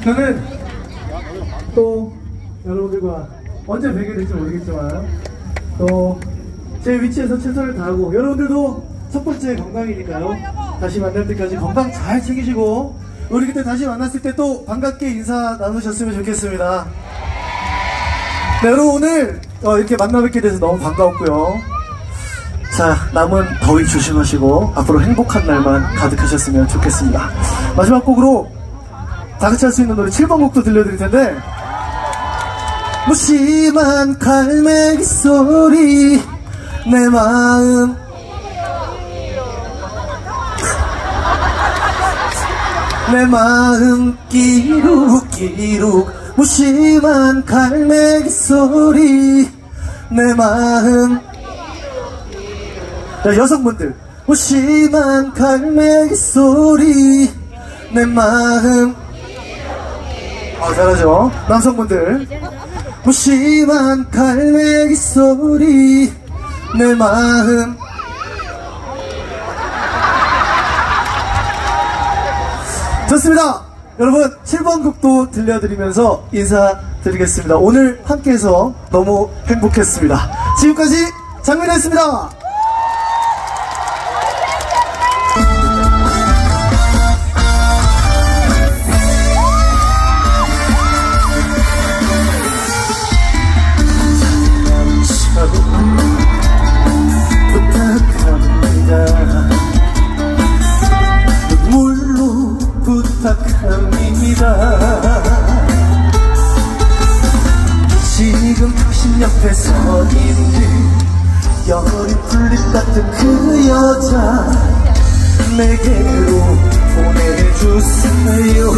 저는 또 여러분들과 언제 뵙게 될지 모르겠지만 또 제 위치에서 최선을 다하고, 여러분들도 첫 번째 건강이니까요, 다시 만날 때까지 건강 잘 챙기시고 우리 그때 다시 만났을 때 또 반갑게 인사 나누셨으면 좋겠습니다. 네, 여러분 오늘 이렇게 만나 뵙게 돼서 너무 반가웠고요. 자, 남은 더위 조심하시고 앞으로 행복한 날만 가득하셨으면 좋겠습니다. 마지막 곡으로 다같이 할 수 있는 노래 7번 곡도 들려드릴 텐데, 무심한 갈매기 소리 내 마음 내 마음 끼룩끼룩, 무심한 갈매기 소리 내 마음. 자, 여성분들, 무심한 갈매기 소리 내 마음. 잘하죠. 남성분들, 무심한 갈매기 소리 내 마음. 좋습니다. 여러분 7번 곡도 들려드리면서 인사드리겠습니다. 오늘 함께해서 너무 행복했습니다. 지금까지 장민호였습니다. 눈물로 부탁합니다. 지금 당신 옆에 서 있는 열이 풀립 같은 그 여자 내게로 보내주세요.